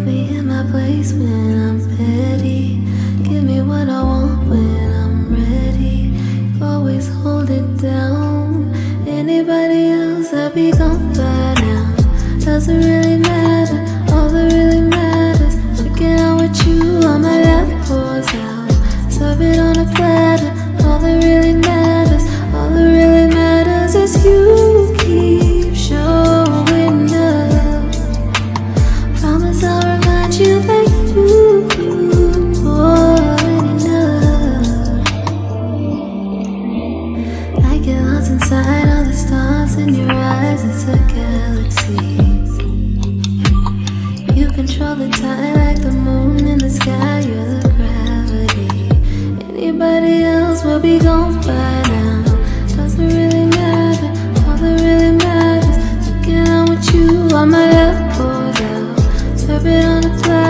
me in my place when I'm petty. Give me what I want when I'm ready. Always hold it down. Anybody else, I'll be gone by now. Doesn't really matter, all that really matters. Checking out with you, all my love pours out. Serve it on a platter, all that really matters. All that really matters is you keep showing up. Promise I'll remind you that you more than enough. I get lost inside all the stars in your eyes, it's a galaxy. You control the tide like the moon in the sky, you're the gravity. Anybody else will be gone by now. Doesn't really matter, all that really matters. Checking out with you, all my love pours out. Serve it on a platter.